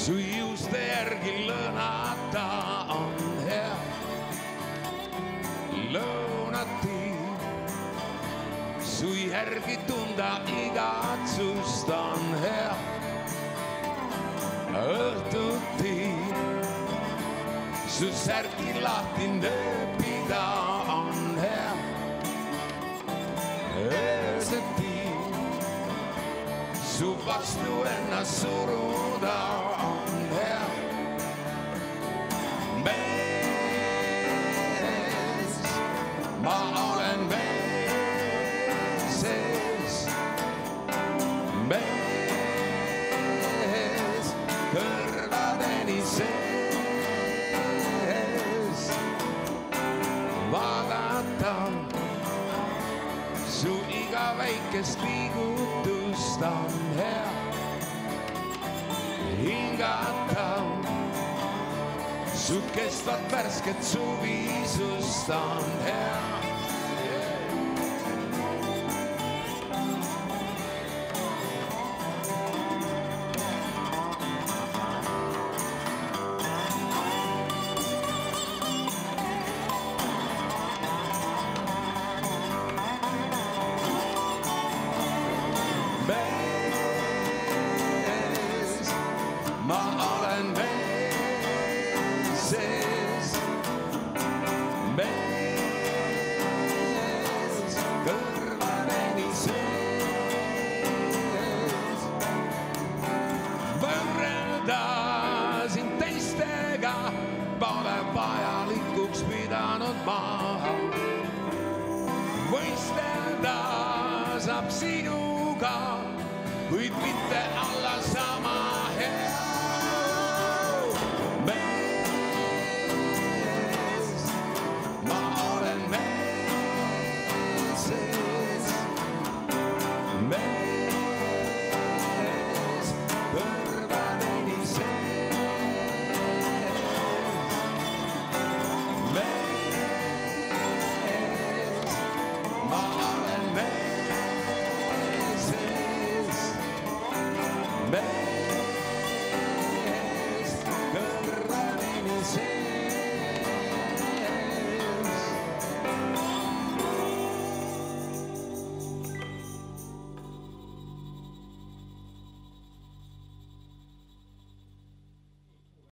su juuste järgi lõõnata on hea. Lõunati su järgi tunda igatsust on hea. Õhtuti su särki lahti nööpida on hea. Ööseti su vastu ennast suruda on hea. Mees, ma olen mees, mees, kõrvadeni sees. Vaadata su iga väikest liigutust on hea. Hingata su kestvat värsket suvisust on hea. Ma olen mees, mees, kõrvadeni sees. Võrrelda sind teistega pole vajalikuks pidanud maha. Võistelda saab sinuga, kuid mitte alla sama.